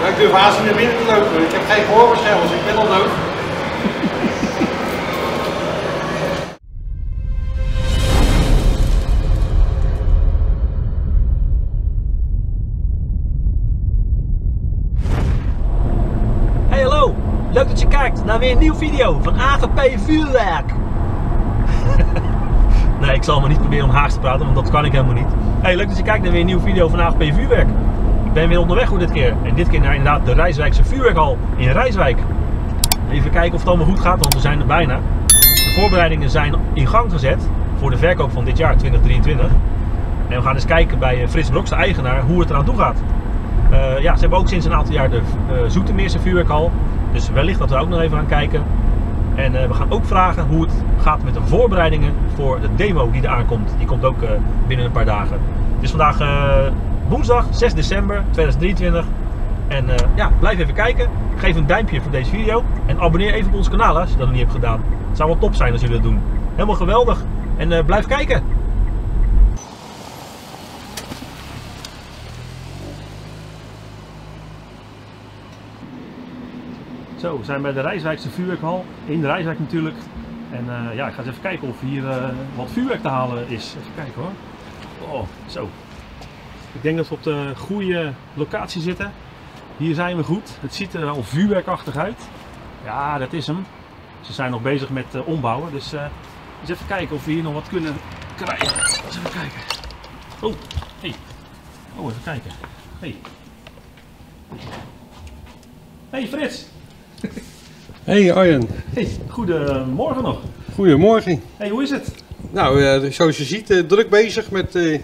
Maar ik durf haast niet naar binnen te lopen. Ik heb geen gehoorbeschermers, ik ben al doof. Hey hallo, leuk dat je kijkt naar weer een nieuwe video van AGP Vuurwerk. Nee, ik zal maar niet proberen om Haags te praten, want dat kan ik helemaal niet. Hey, leuk dat je kijkt naar weer een nieuwe video van AGP Vuurwerk. Ik ben weer onderweg voor dit keer. En dit keer naar inderdaad de Rijswijkse Vuurwerkhal in Rijswijk. Even kijken of het allemaal goed gaat, want we zijn er bijna. De voorbereidingen zijn in gang gezet voor de verkoop van dit jaar 2023. En we gaan eens kijken bij Frits Broks, de eigenaar, hoe het eraan toe gaat. Ja, ze hebben ook sinds een aantal jaar de Zoetermeerse Vuurwerkhal. Dus wellicht dat we ook nog even gaan kijken. En we gaan ook vragen hoe het gaat met de voorbereidingen voor de demo die eraan komt. Die komt ook binnen een paar dagen. Het is vandaag woensdag 6 december 2023. En ja, blijf even kijken. Geef een duimpje voor deze video. En abonneer even op ons kanaal als je dat nog niet hebt gedaan. Het zou wel top zijn als jullie dat doen. Helemaal geweldig. En blijf kijken. Zo, we zijn bij de Rijswijkse Vuurwerkhal, in de Rijswijk natuurlijk. En ja, ik ga eens even kijken of hier wat vuurwerk te halen is. Even kijken hoor. Oh, zo. Ik denk dat we op de goede locatie zitten. Hier zijn we goed. Het ziet er al vuurwerkachtig uit. Ja, dat is hem. Ze zijn nog bezig met ombouwen, dus eens even kijken of we hier nog wat kunnen krijgen. Eens even kijken. Oh, hey. Oh, even kijken. Hey. Hey Frits. Hey Arjen. Hey, goedemorgen nog. Goedemorgen. Hey, hoe is het? Nou, zoals je ziet, druk bezig met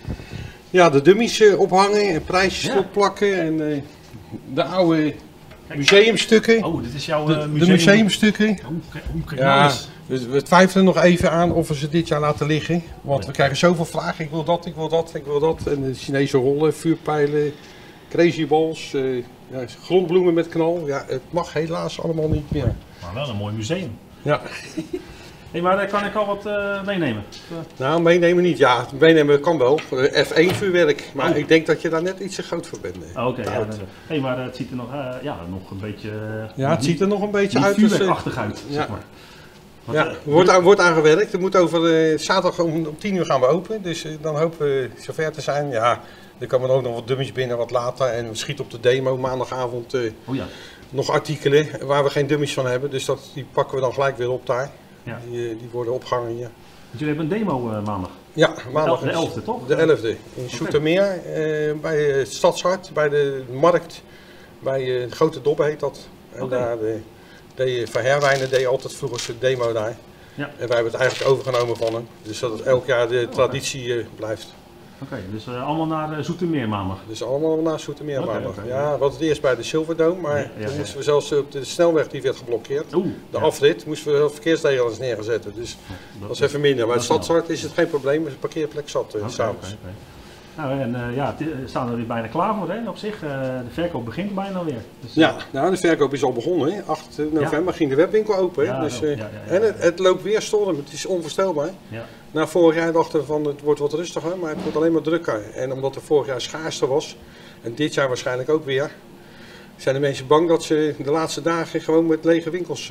ja, de dummies ophangen en prijsjes opplakken en de oude museumstukken. Oh, dit is jouw de museumstukken. Kijk ja, nou eens. we twijfelen nog even aan of we ze dit jaar laten liggen. Want we krijgen zoveel vragen. Ik wil dat, ik wil dat, ik wil dat. En de Chinese rollen, vuurpijlen, crazy balls, ja, grondbloemen met knal. Ja, het mag helaas allemaal niet meer. Maar wel een mooi museum. Ja. Hey, maar kan ik al wat meenemen? Nou, meenemen niet. Ja, meenemen kan wel. F1 vuurwerk. Maar ik denk dat je daar net iets te groot voor bent. Oké, ja, hey, maar het ziet er nog, ja, nog een beetje... ja, het ziet er nog een beetje uit. Vuurwerkachtig uit, zeg maar. Wat, ja, wordt aan gewerkt. Het moet over zaterdag om 10 uur gaan we open. Dus dan hopen we zover te zijn. Ja, er komen ook nog wat dummies binnen wat later. En we schieten op de demo maandagavond oh ja. nog artikelen waar we geen dummies van hebben. Dus die pakken we dan gelijk weer op daar. Ja. Die worden opgehangen hier. Want jullie hebben een demo maandag? Ja, maandag. De 11e toch? De 11e. In Zoetermeer, bij het Stadshart, bij de markt, bij de Grote Dobbe heet dat. En daar Van Herwijnen deed altijd vroeger zijn demo daar. Ja. En wij hebben het eigenlijk overgenomen van hem. Dus dat het elk jaar de traditie blijft. Oké, dus allemaal naar Zoetermeer maandag? Dus allemaal naar Zoetermeer maandag. Ja, we hadden het eerst bij de Silverdome, maar toen moesten we zelfs op de snelweg, die werd geblokkeerd. De afrit, moesten we verkeersregels neerzetten. Dus dat was even minder. Maar het Stadshart is het geen probleem, er is een parkeerplek zat s'avonds. Nou, en ja, staan er weer bijna klaar voor hè, op zich. De verkoop begint bijna weer. Dus, ja, nou, de verkoop is al begonnen. Hè. 8 november ging de webwinkel open. Hè. Dus, en het loopt weer storm, het is onvoorstelbaar. Ja. Nou, vorig jaar dachten we van het wordt wat rustiger, maar het wordt alleen maar drukker. En omdat er vorig jaar schaarste was, en dit jaar waarschijnlijk ook weer, zijn de mensen bang dat ze de laatste dagen gewoon met lege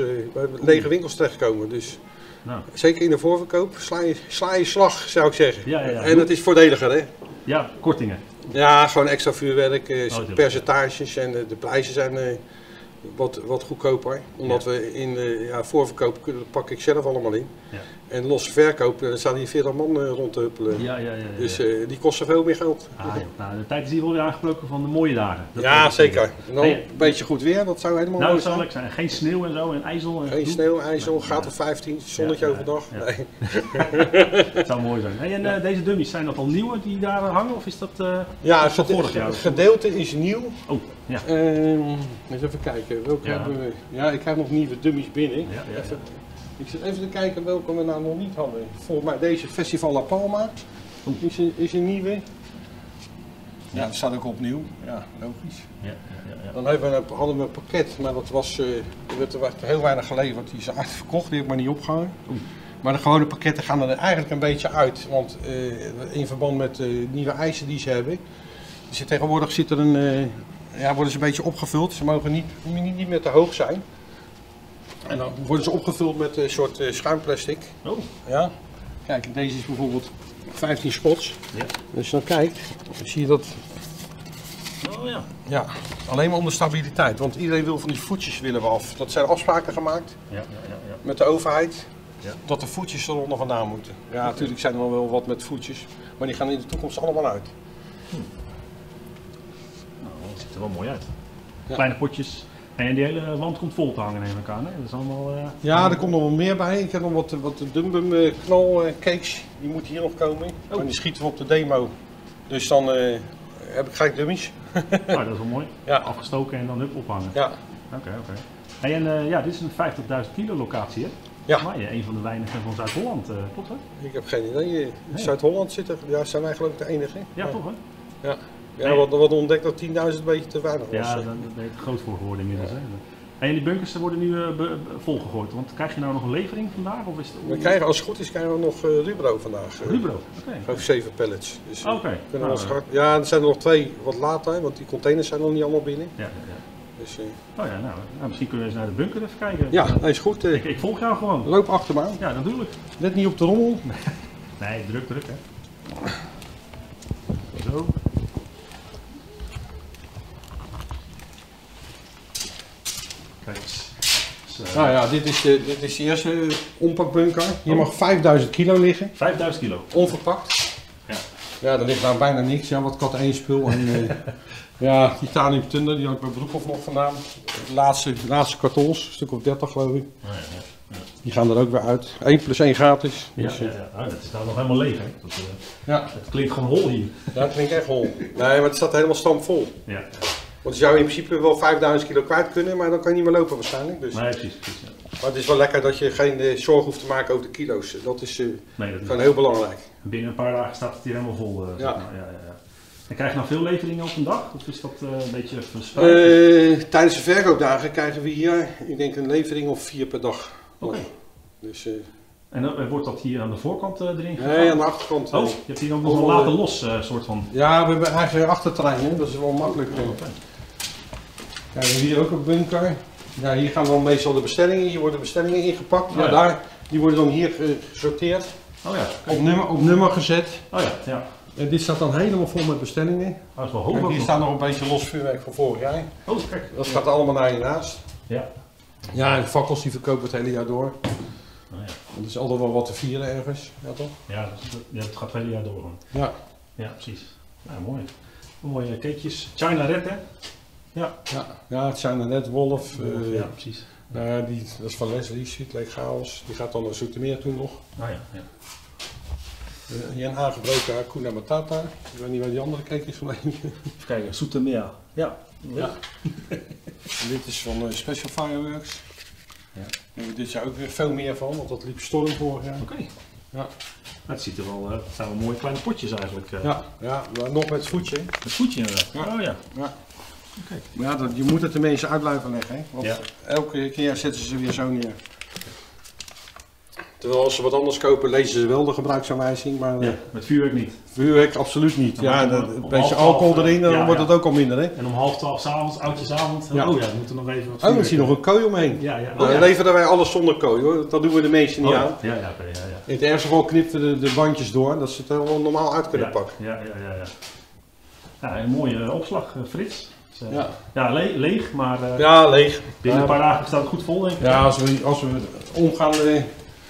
winkels terechtkomen. Dus nou. Zeker in de voorverkoop sla je slag, zou ik zeggen. Ja, en het is voordeliger, hè? Ja, kortingen. Ja, gewoon extra vuurwerk, percentages en de prijzen zijn wat goedkoper. Omdat we in voorverkoop pak ik zelf allemaal in. Ja. En losse verkoop, er staan hier 40 man rond te huppelen. Dus die kosten veel meer geld. Nou, de tijd is hier wel weer aangebroken van de mooie dagen. Dat zeker. En dan een beetje goed weer, dat zou helemaal mooi zijn. Nou, dat zou leuk zijn. Geen sneeuw en zo en ijzel. Geen sneeuw, ijzel, gaat op 15, zonnetje overdag. Nee. Het zou mooi zijn. Hey, en deze dummies, zijn dat al nieuwe die daar hangen? Of is dat ja, het gedeelte is nieuw. Oh, ja. Eens even kijken, welke hebben we? Ja, ik krijg nog nieuwe dummies binnen. Ik zit even te kijken welke we nou nog niet hadden. Volgens mij deze Festival La Palma is een nieuwe. Ja, dat staat ook opnieuw. Ja, logisch. Dan hadden we een pakket, maar dat was, er werd heel weinig geleverd. Die is uitverkocht, die heb ik maar niet opgehangen. Maar de gewone pakketten gaan er eigenlijk een beetje uit. Want in verband met nieuwe eisen die ze hebben. Tegenwoordig zit er ja, worden ze een beetje opgevuld. Ze mogen niet meer te hoog zijn. En dan worden ze opgevuld met een soort schuimplastic. Oh. Ja. Kijk, deze is bijvoorbeeld 15 spots. Ja. Als je dan kijkt, dan zie je dat. Oh ja. Ja, alleen maar om de stabiliteit. Want iedereen wil van die voetjes willen we af. Dat zijn afspraken gemaakt met de overheid. Ja. Dat de voetjes eronder vandaan moeten. Ja, natuurlijk zijn er wel wat met voetjes. Maar die gaan in de toekomst allemaal uit. Nou, dat ziet er wel mooi uit. Ja. Kleine potjes. En die hele wand komt vol te hangen, neem ik aan. Hè? Dat is allemaal, ja, er komt nog wel meer bij. Ik heb nog wat Dumbum knalcakes. Die moeten hier nog komen. Oh. En die schieten we op de demo. Dus dan heb ik gelijk dummies. Nou, dat is wel mooi. Ja. Afgestoken en dan hup ophangen. Ja. Oké. Hey, en ja, dit is een 50.000 kilo locatie, hè? Ja. Maar een van de weinigen van Zuid-Holland, klopt hè? Ik heb geen idee. In Zuid-Holland zitten, ja, zijn wij geloof ik de enige. Ja, toch hè? Ja. Ja, nee. We hadden ontdekt dat 10.000 een beetje te weinig was. Ja, daar ben je te groot voor geworden inmiddels. Ja. Hè? En die bunkers worden nu volgegooid, want krijg je nou nog een levering vandaag? Of is het... We krijgen, als het goed is, krijgen we nog Rubro vandaag. Rubro? Oké. Gewoon 7 pallets. Dus, oké. Ja, er zijn er nog 2 wat later, want die containers zijn nog niet allemaal binnen. Ja. Dus, oh ja, nou, misschien kunnen we eens naar de bunker even kijken. Ja, dat is goed. Ik volg jou gewoon. Loop achter me aan. Ja, natuurlijk. Let niet op de rommel. Nee, druk hè. Zo. Kijk eens. Zo. Nou ja, dit is de eerste ompakbunker. Hier mag 5000 kilo liggen. 5000 kilo? Onverpakt. Ja. Ja, er ligt nou bijna niks. Ja, wat kat 1 spul. En, ja, titanium tunder, die had ik bij Broekhoff nog vandaan. De laatste kartons, een stuk of 30 geloof ik. Ja. Die gaan er ook weer uit. 1+1 gratis. Dus, ja. Oh, dat staat nog helemaal leeg hè. Ja. Het klinkt gewoon hol hier. Ja, het klinkt echt hol. Nee, maar het staat helemaal stampvol. Ja. Want je zou in principe wel 5000 kilo kwijt kunnen, maar dan kan je niet meer lopen waarschijnlijk. Dus. Nee, precies. Ja. Maar het is wel lekker dat je geen zorg hoeft te maken over de kilo's. Dat is gewoon heel belangrijk. Binnen een paar dagen staat het hier helemaal vol. Ja. Zeg maar. Ja. En krijg je nou veel leveringen op een dag? Of is dat een beetje verspreid? Tijdens de verkoopdagen krijgen we hier, ik denk een levering of 4 per dag. Oké. Dus, en dan wordt dat hier aan de voorkant erin gegaan? Nee, aan de achterkant. Oh, je hebt hier ook nog een laten los soort van... Ja, we hebben eigenlijk een achterterrein, hè? Dat is wel makkelijk. Okay. Ja, we hebben hier ook een bunker. Ja, hier gaan dan meestal de bestellingen, hier worden bestellingen ingepakt. Ja, daar, die worden dan hier gesorteerd. Oh ja. Op nummer gezet. Oh ja. En dit staat dan helemaal vol met bestellingen. Oh, dat is wel hoog. En hier staat nog een beetje los vuurwerk van vorig jaar. Oh, kijk. Dat gaat allemaal naar hiernaast. Ja. Ja, en de fakkels die verkopen het hele jaar door. Oh, ja. Er is altijd wel wat te vieren ergens, ja toch? Ja, het gaat het hele jaar door. Ja, precies. Ja, mooi. Mooie cakejes. China Red hè? Ja, het zijn er net Wolf. Ja, precies. Dat is van Leslie, Sweet Lake Chaos. Die gaat dan naar Zoetermeer toe nog. Ah ja. Hier een aangebroken Hakuna Matata. Ik weet niet waar die andere cake is gebleven. Even kijken, Zoetermeer. Ja. En dit is van Special Fireworks. Ja. Daar hebben we dit jaar ook weer veel meer van, want dat liep storm vorig jaar. Oké. Ja. Het ziet er wel, het zijn wel mooie kleine potjes eigenlijk. Ja, maar nog met het voetje. Het voetje inderdaad. Ja. Oh ja. Okay. Maar ja, je moet het de mensen uit blijven leggen, hè? Want elke keer zetten ze weer zo neer. Terwijl als ze wat anders kopen, lezen ze wel de gebruiksaanwijzing, maar met vuurwerk niet. Vuurwerk absoluut niet. Ja, een beetje alcohol erin, dan wordt het ook al minder, hè? En om 11:30 s'avonds, oudjesavond, we moeten nog even wat dan is hier nog een kooi omheen. Dan leveren wij alles zonder kooi, hoor. Dat doen we de meesten niet aan. Ja. In het ergste geval knippen we de bandjes door, dat ze het helemaal normaal uit kunnen pakken. Ja, een mooie opslag, Frits. Ja, leeg, maar ja, leeg. Binnen een paar dagen staat het goed vol, denk ik. Ja, als we omgaan, even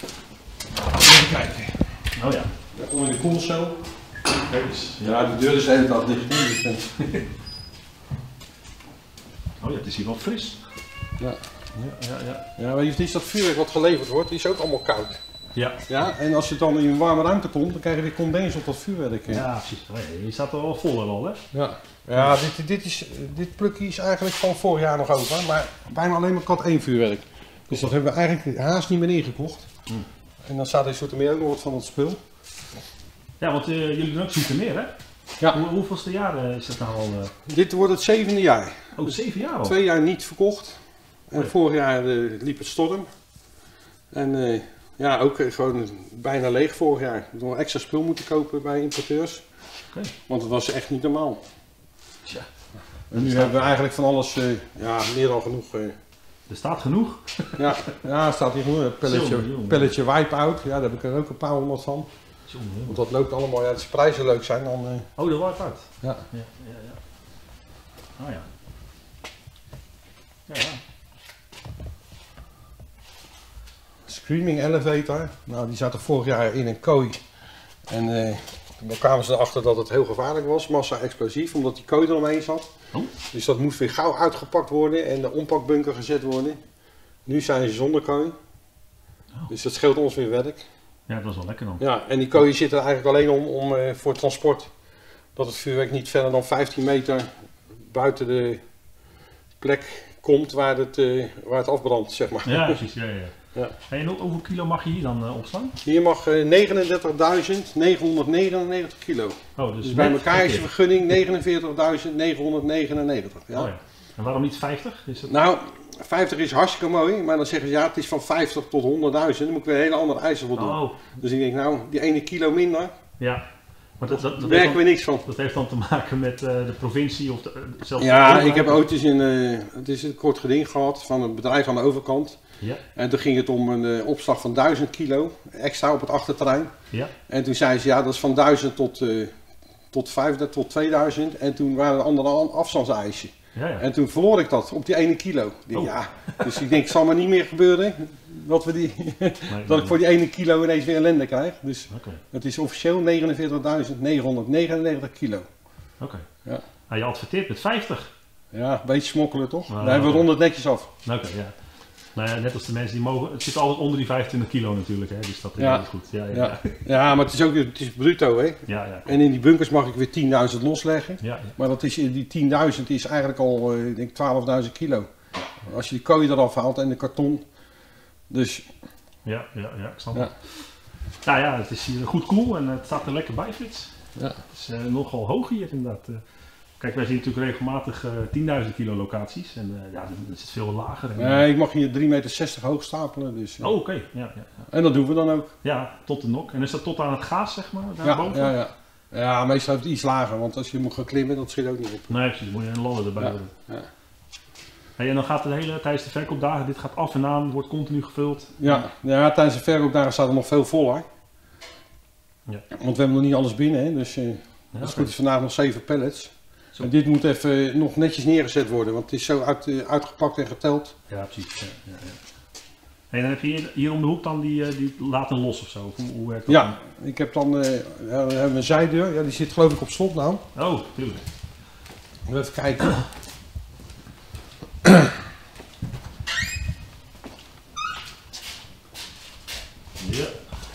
kijken. Oh ja. Dan komen we in de koelcel. Ja, de deur is de hele dag dicht. Oh ja, het is hier wel fris. Ja, weet je, het is dat vuurwerk wat geleverd wordt, die is ook allemaal koud. Ja, en als je dan in een warme ruimte komt, dan krijg je weer condens op dat vuurwerk. Ja, precies. Je staat er wel vol al, hè? Ja, dit plukje is eigenlijk van vorig jaar nog over, maar bijna alleen maar kat 1 vuurwerk. Dus dat hebben we eigenlijk haast niet meer ingekocht. En dan staat in Zoetermeer ook nog wat van het spul. Ja, want jullie doen ook Zoetermeer, hè? Ja. Hoeveelste jaar is dat nou al? Dit wordt het 7e jaar. Oh, 7 jaar al? 2 jaar niet verkocht. En vorig jaar liep het storm. En ja, ook gewoon bijna leeg vorig jaar. We nog extra spul moeten kopen bij importeurs. Want het was echt niet normaal. Tja. En nu hebben we eigenlijk van alles, ja, meer dan genoeg. Er staat genoeg? Ja, er staat hier genoeg. Pelletje Wipeout, ja, daar heb ik er ook een paar honderd van. Want dat loopt allemaal, ja, als de prijzen leuk zijn dan... Oh, de Wipeout? Ja. Oh ja. Screaming Elevator, nou die zaten vorig jaar in een kooi. En dan kwamen ze erachter dat het heel gevaarlijk was, massa-explosief, omdat die kooi er omheen zat. Oh. Dus dat moest weer gauw uitgepakt worden en de ompakbunker gezet worden. Nu zijn ze zonder kooi. Oh. Dus dat scheelt ons weer werk. Ja, dat is wel lekker dan. Ja, en die kooien zitten er eigenlijk alleen om voor transport. Dat het vuurwerk niet verder dan 15 meter buiten de plek komt waar het afbrandt, zeg maar. Ja, precies. Ja. En hoeveel kilo mag je hier dan opslaan? Hier mag 39.999 kilo. Oh, dus bij elkaar is de vergunning 49.999. Ja. Oh ja. En waarom niet 50? Is het... Nou, 50 is hartstikke mooi, maar dan zeggen ze ja, het is van 50 tot 100.000. Dan moet ik weer hele andere eisen voor doen. Oh. Dus ik denk, nou, die ene kilo minder. Ja. Maar daar merken we niks van. Dat heeft dan te maken met de provincie of zelfs. Ja, ik heb ooit eens een kort geding gehad van een bedrijf aan de overkant. Ja. En toen ging het om een opslag van 1000 kilo extra op het achterterrein. Ja. En toen zei ze ja, dat is van 1000 tot 5000 tot 2000. En toen waren er andere afstandseisen. Ja. En toen verloor ik dat op die ene kilo. Ja, dus ik denk, het zal maar niet meer gebeuren dat ik voor die ene kilo ineens weer ellende krijg. Dus het is officieel 49.999 kilo. Oké. Ja. Nou, je adverteert met 50. Ja, een beetje smokkelen toch? Daar hebben we rond het netjes af. Oké, ja. Nou ja, net als de mensen die mogen. Het zit altijd onder die 25 kilo natuurlijk, hè? Dus dat is goed. Ja, maar het is bruto, hè? Ja. En in die bunkers mag ik weer 10.000 losleggen. Ja. Maar dat is, die 10.000 is eigenlijk al, ik denk 12.000 kilo. Als je die kooi eraf haalt en de karton. Dus. Ja, ik snap het. Nou ja, het is hier goed koel en het staat er lekker bij, Frits. Ja. Het is nogal hoog hier inderdaad. Kijk, wij zien natuurlijk regelmatig 10.000 kilo locaties en dan is het veel lager. Nee, ik mag hier 3,60 meter hoog stapelen. Dus, oh, oké. Ja. En dat doen we dan ook. Ja, tot de nok. En is dat tot aan het gaas, zeg maar, daarboven? Ja, meestal heeft het iets lager, want als je moet gaan klimmen, dat schiet ook niet op. Nee, precies. Dan moet je een ladder erbij hebben. Ja. Hey, en dan gaat het tijdens de verkoopdagen, dit gaat af en aan, wordt continu gevuld? Ja, tijdens de verkoopdagen staat er nog veel voller. Ja. Want we hebben nog niet alles binnen, hè, dus als het goed is vandaag nog 7 pallets. En dit moet even nog netjes neergezet worden, want het is zo uitgepakt en geteld. Ja, precies. Ja. En dan heb je hier om de hoek dan die laten los of zo? Hoe werkt dat? Ja, ik heb dan we hebben een zijdeur, ja, die zit geloof ik op slot nou. Oh, tuurlijk. Even kijken. Ja.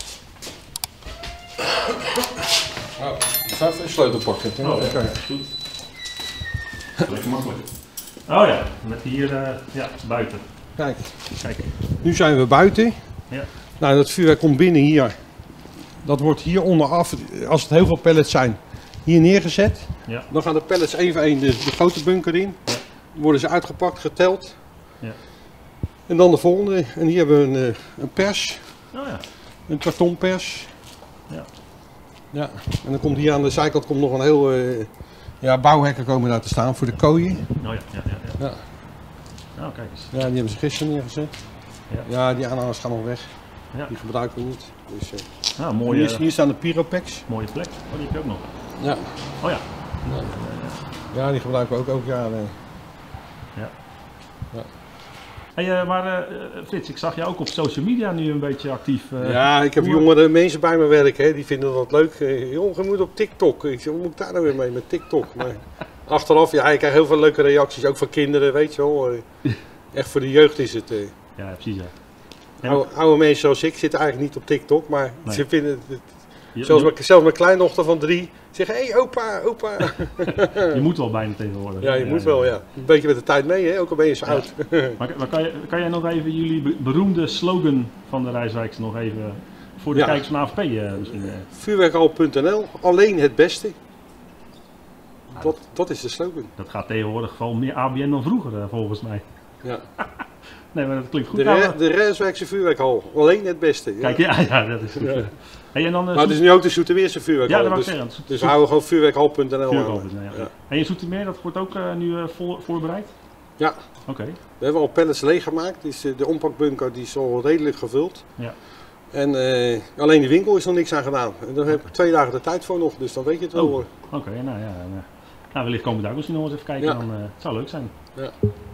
Ik ga even een sleutel pakken. Goed. Lekker makkelijk. Oh ja, met hier buiten. Kijk, nu zijn we buiten. Ja. Nou, dat vuurwerk komt binnen hier. Dat wordt hier onderaf, als het heel veel pallets zijn, hier neergezet. Ja. Dan gaan de pallets één voor één de grote bunker in. Ja. Dan worden ze uitgepakt, geteld. Ja. En dan de volgende. En hier hebben we een pers. Oh ja. Een kartonpers. Ja. En dan komt hier aan de zijkant nog een heel bouwhekken komen daar te staan voor de kooien. Oh ja. Nou, kijk eens. Ja, die hebben ze gisteren neergezet. Ja, die aanhangers gaan nog weg. Ja. Die gebruiken we niet. Dus, mooie, hier staan de Pyropex. Mooie plek. Oh, die heb je ook nog. Ja. Oh ja. Ja, die gebruiken we ook jaren. Ja. Hey, maar Frits, ik zag je ook op social media nu een beetje actief. Ja, ik heb jongere mensen bij me werken, hè, die vinden dat leuk. Jongen, je moet op TikTok. Ik zeg, hoe moet ik daar nou weer mee met TikTok? Maar achteraf, ja, ik krijg heel veel leuke reacties, ook van kinderen, weet je wel. Echt voor de jeugd is het. Ja, precies. Ja. Oude mensen zoals ik zitten eigenlijk niet op TikTok, maar ze vinden het. Zelfs mijn kleindochter van 3 zegt, hé opa. Je moet wel bijna tegenwoordig. Ja, je moet wel, ja. Een beetje met de tijd mee, hè? Ook al ben je zo oud. Maar kan jij nog even jullie beroemde slogan van de Rijswijkse nog even voor de kijkers van AVP misschien? Vuurwerkhal.nl, alleen het beste. Dat is de slogan. Dat gaat tegenwoordig gewoon meer ABN dan vroeger, volgens mij. Ja. Nee, maar dat klinkt goed. De Rijswijkse vuurwerkhal. Alleen het beste. Ja. Kijk, ja, dat is goed. Ja. Hey, en dan, maar het is nu ook de Zoetermeerse vuurwerkhal. Ja, dat wou ik zeggen. Dus we houden gewoon vuurwerkhal.nl aan. Ja. En je Zoetermeer, dat wordt ook nu voorbereid? Ja. Oké. We hebben al pallets leeggemaakt. De ompakbunker die is al redelijk gevuld. Ja. En alleen de winkel is nog niks aan gedaan. En daar heb ik 2 dagen de tijd voor nog, dus dan weet je het wel hoor. Oké, nou ja. Nou, wellicht komen we daar misschien nog eens even kijken. Ja. Dan, het zou leuk zijn. Ja.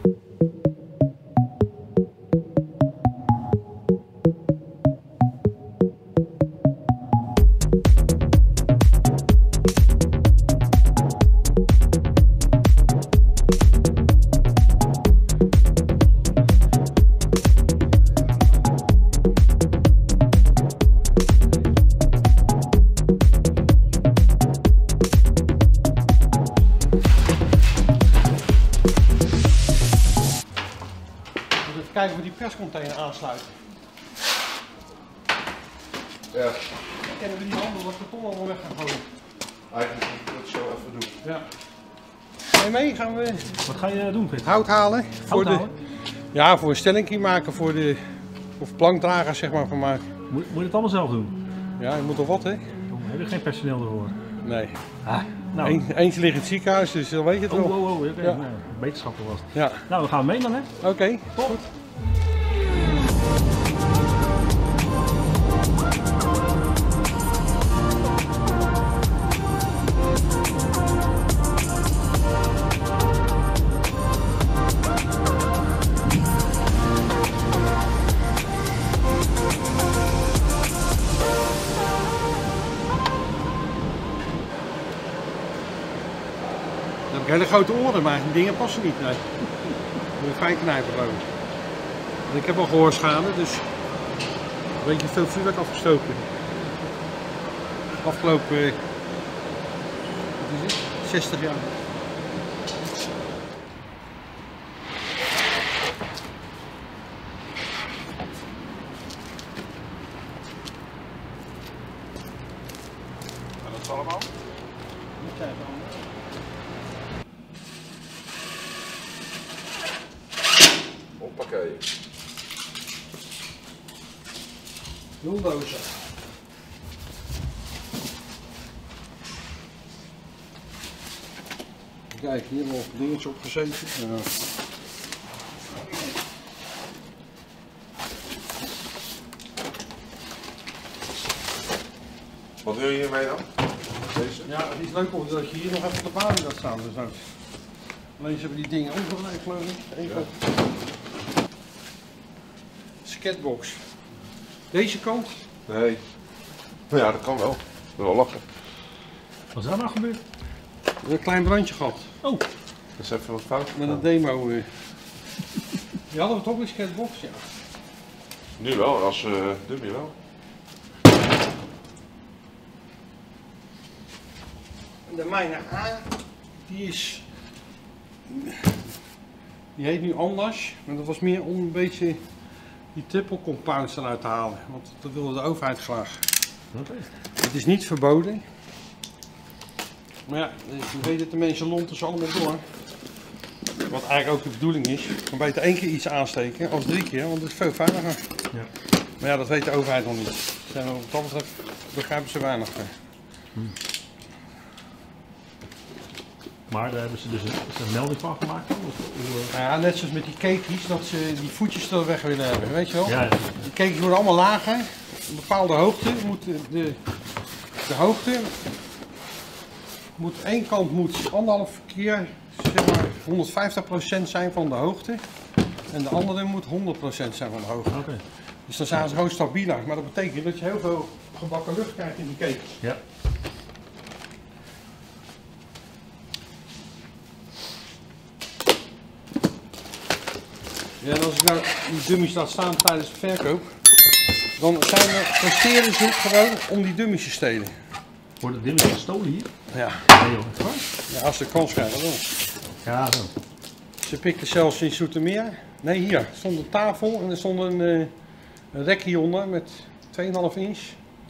Kijken of we die perscontainer aansluiten. Ja. Kennen we die handen wat karton allemaal weg gaan gooien? Eigenlijk moet ik dat zo even doen. Ja. Ga je mee? Gaan we... Wat ga je doen, Pit? Hout halen. Halen? Ja, voor een stellingje maken voor de... Of plankdragers zeg maar van maken. Moet je het allemaal zelf doen? Ja, je moet toch wat hè? We hebben geen personeel ervoor. Nee. Nou. Eentje ligt in het ziekenhuis, dus dan weet je het wel. Okay. Ja. Nou, wetenschapper was het. Ja. Nou, we gaan mee dan hè? Oké. Goed. Ik heb hele grote oren, maar die dingen passen niet. Nee. Moet je fijn knijpen gewoon. En ik heb al gehoorschade, dus een beetje veel vuurwerk afgestoken. Afgelopen wat is het? 60 jaar. En dat is allemaal? Hoppakee. Nuldozen. Kijk, hier nog dingetjes op gezeten. Ja. Wat wil je hiermee dan? Deze? Ja, het is leuk omdat je hier nog even de baan gaat staan. Dus nou. Alleen ze hebben die dingen omgeleid geloof ik. Even. Skatebox. Deze kant? Nee. Ja, dat kan wel. Ik wil wel lachen. Wat is daar nou gebeurd? We hebben een klein brandje gehad. Oh. Dat is even wat fout. Met een demo. Die hadden we toch een skatebox? Ja. Nu wel, als dummy wel. De mijne A, die heet nu anders, maar dat was meer om een beetje die triple compounds eruit te halen, want dat wilde de overheid graag. Okay. Het is niet verboden, maar ja, je weet het, de mensen lonten ze allemaal door. Wat eigenlijk ook de bedoeling is, dan beter 1 keer iets aansteken als 3 keer, want dat is veel veiliger. Ja. Maar ja, dat weet de overheid nog niet. Wat dat betreft begrijpen ze weinig van. Maar daar hebben ze dus een melding van gemaakt? Ja, net zoals met die cakejes, dat ze die voetjes er weg willen hebben, weet je wel? Ja. Die cakejes worden allemaal lager, een bepaalde hoogte moet de hoogte moet één kant moet 1,5 keer zeg maar 150% zijn van de hoogte en de andere moet 100% zijn van de hoogte. Okay. Dus dan zijn ze gewoon stabieler, maar dat betekent dat je heel veel gebakken lucht krijgt in die cakejes. Ja. Ja, en als ik nou die dummies laat staan tijdens de verkoop, dan presteren ze gewoon om die dummies te stelen. Worden de dummies gestolen hier? Ja. Nee joh, echt waar? Ja, als de kans krijgen wel. Ja, zo. Ze pikten zelfs in Zoetermeer. Nee, hier. Er stond een tafel en er stond een rek hieronder met 2,5 inch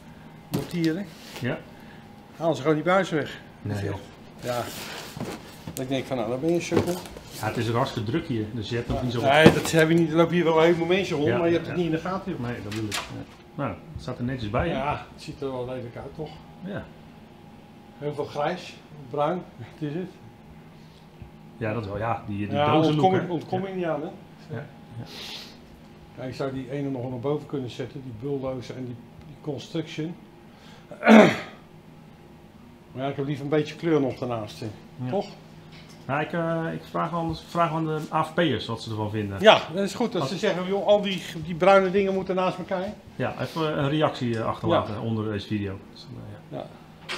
mortieren. Ja. Halen ze gewoon die buis weg. Nee joh. Ja. Ik denk van, nou, dan ben je sukkel. Ja, het is ook hartstikke druk hier, dus je hebt ook niet zo... Nee, dat heb je niet. Er lopen hier wel heel veel mensen rond, maar je hebt het niet in de gaten. Nee, dat bedoel ik. Ja. Nou, het staat er netjes bij. Ja, het ziet er wel lelijk uit, toch? Ja. Heel veel grijs, bruin, wat is het? Ja, dat wel. Ja, die ontkom je niet aan, hè? Ja. Ja, ik zou die ene nog naar boven kunnen zetten, die bulldozer en die construction. Maar ja, ik heb liever een beetje kleur nog daarnaast, toch? Nou, ik vraag aan de AFP'ers wat ze ervan vinden. Ja, dat is goed. Als ze zeggen, joh, al die bruine dingen moeten naast elkaar. Ja, even een reactie achterlaten onder deze video. Dus, ja.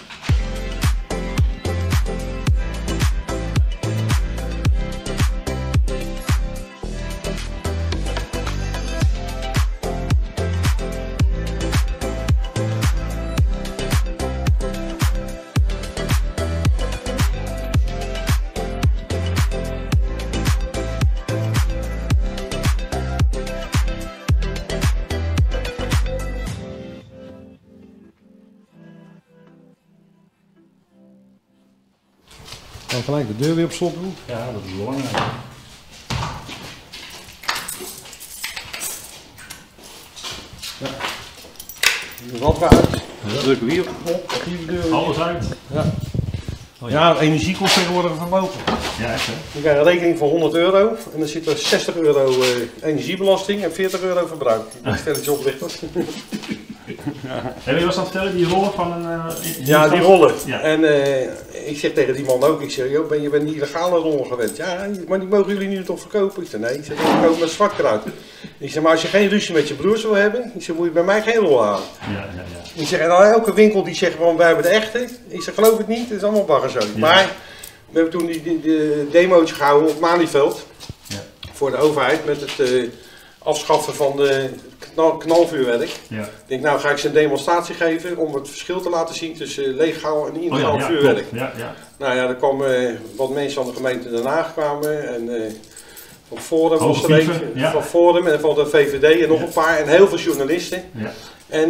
Dan gelijk de deur weer op slot doen. Ja, dat is belangrijk. Ja. De wat weer uit. Ja. Drukken we hier op. Hier de deur. Alles uit. Ja. Oh, ja. Ja, energie kost tegenwoordig vermogen. Ja, echt hè. Je krijgt een rekening van €100 en dan zit er €60 energiebelasting en €40 verbruik. Die stelletje oplichters. Ja. En je was aan het vertellen, die rollen van een... ja, die rollen. Ja. En ik zeg tegen die man ook, ik zeg, joh, je bent een illegale rollen gewend. Ja, maar die mogen jullie nu toch verkopen? Ik zeg, nee, ik zeg, ik koop met zwartkruid. Ik zeg, maar als je geen ruzie met je broers wil hebben, ik zeg, moet je bij mij geen rol halen. Ja. Ik zeg, en dan elke winkel die zegt gewoon, wij hebben de echte. Ik zeg, geloof het niet, het is allemaal baggerzooi. Ja. Maar we hebben toen die demootje gehouden op Malieveld. Ja. Voor de overheid met het afschaffen van de knalvuurwerk. Ja. Ik denk, nou ga ik ze een demonstratie geven om het verschil te laten zien tussen legaal en illegaal vuurwerk. Ja. Nou ja, er kwamen wat mensen van de gemeente Den Haag kwamen en van Forum was er een, van Forum en van de VVD en nog een paar en heel veel journalisten. Ja. En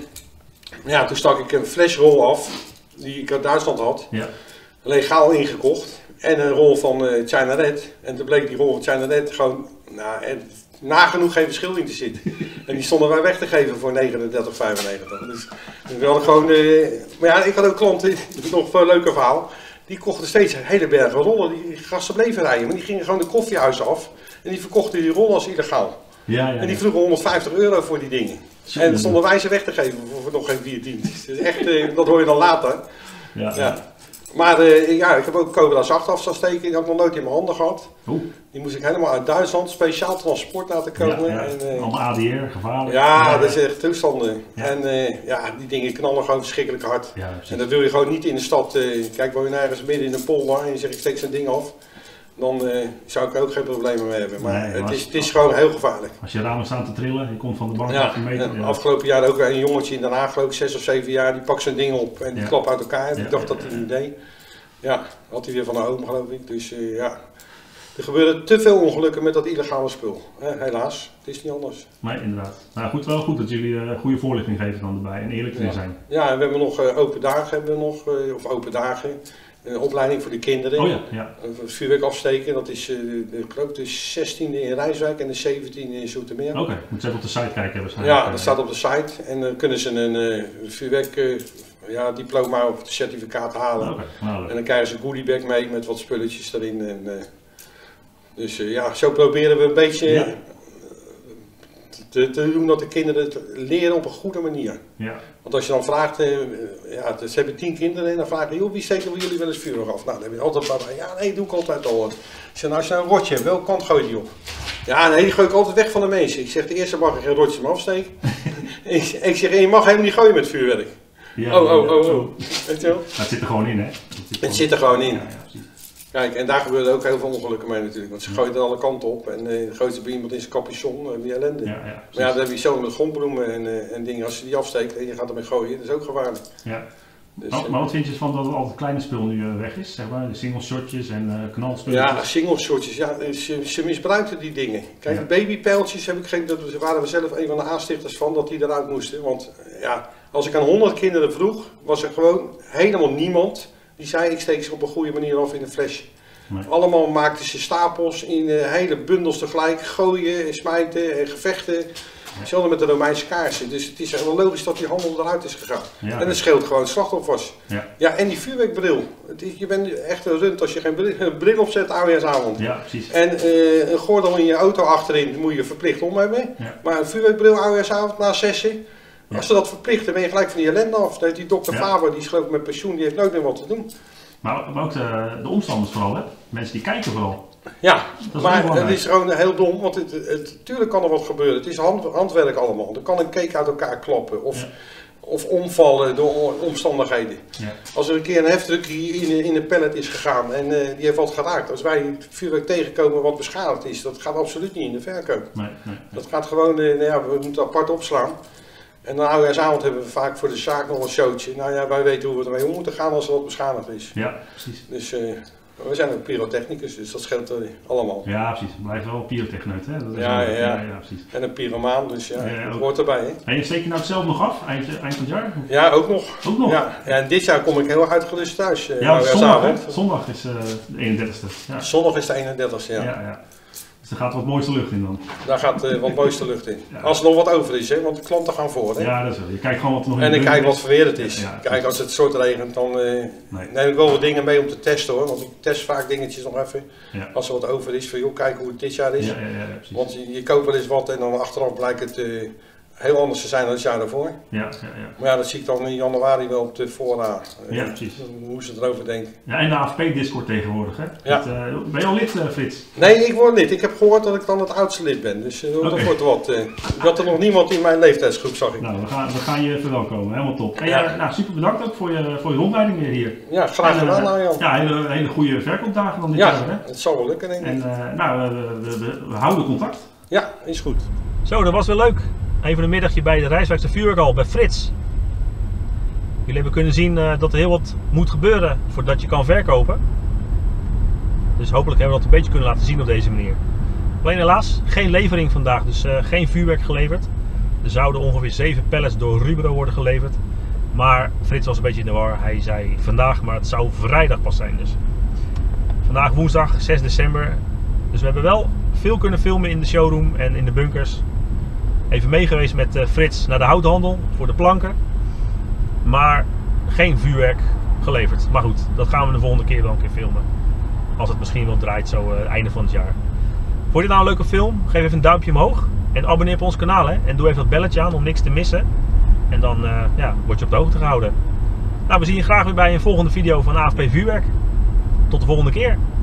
ja, toen stak ik een flesrol af die ik uit Duitsland had, legaal ingekocht en een rol van China Red. En toen bleek die rol van China Red gewoon nagenoeg geen verschil in te zitten. En die stonden wij weg te geven voor 39,95. Dus we hadden gewoon, maar ja, ik had ook klanten, nog een leuker verhaal, die kochten steeds hele bergen rollen. Die gasten bleven rijden, maar die gingen gewoon de koffiehuizen af en die verkochten die rollen als illegaal. En die vroegen €150 voor die dingen. En dan stonden wij ze weg te geven voor nog geen 4 tientjes. Dus echt, dat hoor je dan later. Ja. Maar ja, ik heb ook Cobra 8 afstandssteken, die had ik nog nooit in mijn handen gehad. Die moest ik helemaal uit Duitsland, speciaal transport laten komen. Allemaal ADR, gevaarlijk. Ja, dat is echt toestanden. Ja. En ja, die dingen knallen gewoon verschrikkelijk hard. En dat wil je gewoon niet in de stad. Kijk, woon je ergens midden in een polder en je zegt ik steek zo'n ding af. Dan zou ik er ook geen problemen mee hebben. Maar, het is gewoon heel gevaarlijk. Als je ramen staan te trillen, je komt van de bank af meter. Afgelopen jaar ook een jongetje in Den Haag, geloof ik 6 of 7 jaar, die pakt zijn ding op en die klapt uit elkaar. En ik dacht dat hij het niet deed. Ja, had hij weer van de oom, geloof ik. Dus ja, er gebeuren te veel ongelukken met dat illegale spul. Helaas, het is niet anders. Nee, inderdaad. Nou goed, wel goed dat jullie goede voorlichting geven dan erbij en eerlijk zijn. Ja, en we hebben nog open dagen, of open dagen. Een opleiding voor de kinderen. Oh ja. Vuurwerk afsteken, dat is de 16e in Rijswijk en de 17e in Zoetermeer. Oké, moet je even op de site kijken waarschijnlijk. Ja, dat staat op de site en dan kunnen ze een vuurwerk diploma of certificaat halen. En dan krijgen ze een goodiebag mee met wat spulletjes erin. En, dus ja, zo proberen we een beetje te doen dat de kinderen het leren op een goede manier. Ja. Want als je dan vraagt, ze hebben 10 kinderen en dan vragen joh, wie steken we jullie wel eens vuurwerk af? Nou, dan heb je altijd bij, ja nee, doe ik altijd al. Ik zeg, nou, als je een rotje hebt, welke kant gooi je die op? Ja, nee, die gooi ik altijd weg van de mensen. Ik zeg, de eerste mag ik geen rotjes meer afsteken. Ik zeg, en je mag helemaal niet gooien met vuurwerk. Ja, Weet je wel? Het zit er gewoon in, hè? Het zit er gewoon in. Ja, kijk, en daar gebeuren ook heel veel ongelukken mee natuurlijk, want ze gooien er alle kanten op en gooien ze bij iemand in zijn capuchon, die ellende. Maar ja, dan heb je zo met grondbloemen en dingen, als je die afsteekt en je gaat ermee gooien, dat is ook gevaarlijk. Ja. Dus, maar wat vind je ervan dat het kleine spul nu weg is, zeg maar, de single shotjes en knalspulletjes? Ja, single shotjes, ja, ze misbruikten die dingen. Kijk, de babypijltjes daar waren we zelf een van de aanstichters van, dat die eruit moesten, want ja, als ik aan 100 kinderen vroeg, was er gewoon helemaal niemand die zei ik steek ze op een goede manier af in een flesje. Nee. Allemaal maakten ze stapels in hele bundels tegelijk, gooien, smijten en gevechten. Hetzelfde met de Romeinse kaarsen. Dus het is wel logisch dat die handel eruit is gegaan. Ja. En het scheelt gewoon slachtoffers. Ja, en die vuurwerkbril. Je bent echt een rund als je geen bril opzet oudejaarsavond. Ja, precies. En een gordel in je auto achterin moet je verplicht om hebben. Ja. Maar een vuurwerkbril oudejaarsavond na 6. Als ze dat verplichten, ben je gelijk van die ellende af. Die dokter Faber, die is geloof ik met pensioen, die heeft nooit meer wat te doen. Maar ook de omstanders vooral, hè? Mensen die kijken vooral. Ja, maar het is gewoon heel dom, want tuurlijk kan er wat gebeuren. Het is handwerk allemaal. Er kan een cake uit elkaar klappen of omvallen door omstandigheden. Ja. Als er een keer een heftruck hier in een pallet is gegaan en die heeft wat geraakt. Als wij het vuurwerk tegenkomen wat beschadigd is, dat gaat absoluut niet in de verkoop. Nee. Dat gaat gewoon, we moeten apart opslaan. En dan oudejaarsavond hebben we vaak voor de zaak nog een showtje. Nou ja, wij weten hoe we ermee om moeten gaan als er wat beschadigd is. Ja, precies. Dus we zijn ook pyrotechnicus, dus dat scheelt allemaal. Ja, precies. We blijven wel pyrotechneut, hè? Dat is ja, precies. En een pyromaan, dus dat hoort erbij. Hè? En je steekt je nou het zelf nog af, eind van het jaar? Ja, ook nog. Ook nog? Ja, en dit jaar kom ik heel uitgerust thuis. Zondag is de 31ste. Ja. Zondag is de 31ste, ja. Dus er gaat wat mooiste lucht in dan? Daar gaat wat mooiste lucht in. Ja. Als er nog wat over is, hè? Want de klanten gaan voor. Hè? Ja, dat is wel. Je kijkt gewoon wat er nog in en ik kijk wat voor weer het is. Ja, kijk, als het soort regent, dan neem ik wel wat dingen mee om te testen hoor. Want ik test vaak dingetjes nog even. Ja. Als er wat over is, van joh, kijk hoe het dit jaar is. Ja, want je koopt wel eens wat en dan achteraf blijkt het heel anders te zijn dan het jaar daarvoor. Ja. Maar ja, dat zie ik dan in januari wel op de voorraad. Ja, precies. Hoe ze erover denken. Ja, en de AFP-discord tegenwoordig, hè? Ja. Ben je al lid, Frits? Nee, ik word lid. Ik heb gehoord dat ik dan het oudste lid ben. Dus dat wordt wat. Ik had er nog niemand in mijn leeftijdsgroep, zag ik. Nou, we gaan je verwelkomen. Helemaal top. En super bedankt ook voor je rondleiding weer hier. Ja, graag gedaan, Jan. Ja, hele goede verkoopdagen dan dit jaar, hè? Het zal wel lukken, denk ik. En we houden contact. Ja, is goed. Zo, dat was weer leuk. Even een middagje bij de Rijswijkse vuurwerkhal bij Frits. Jullie hebben kunnen zien dat er heel wat moet gebeuren voordat je kan verkopen. Dus hopelijk hebben we dat een beetje kunnen laten zien op deze manier. Alleen helaas geen levering vandaag, dus geen vuurwerk geleverd. Er zouden ongeveer 7 pallets door Rubro worden geleverd. Maar Frits was een beetje in de war. Hij zei vandaag, maar het zou vrijdag pas zijn. Dus vandaag woensdag 6 december. Dus we hebben wel veel kunnen filmen in de showroom en in de bunkers. Even meegeweest met Frits naar de houthandel voor de planken. Maar geen vuurwerk geleverd. Maar goed, dat gaan we de volgende keer wel een keer filmen. Als het misschien wel draait zo het einde van het jaar. Vond je dit nou een leuke film? Geef even een duimpje omhoog. En abonneer op ons kanaal. Hè? En doe even dat belletje aan om niks te missen. En dan word je op de hoogte gehouden. Nou, we zien je graag weer bij een volgende video van AFP Vuurwerk. Tot de volgende keer.